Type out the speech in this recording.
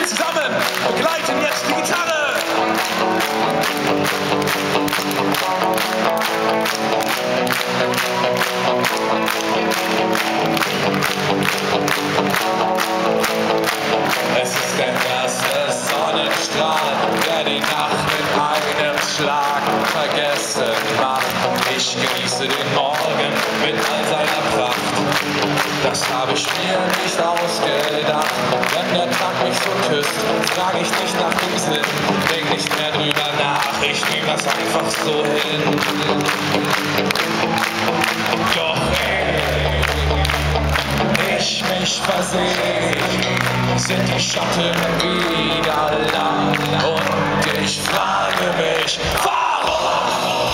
zusammen begleiten jetzt die Gitarre. Es ist der erste Sonnenstrahl, der die Nacht mit einem Schlag vergessen macht. Ich genieße den Morgen mit all seiner Pracht. Das habe ich mir nicht ausgedacht. Wenn der Tag mich so küsst, frage ich nicht nach dem Sinn, denk nicht mehr drüber nach, ich nehme das einfach so hin. Doch ich mich verseh, sind die Schatten wieder lang und ich frage mich, warum?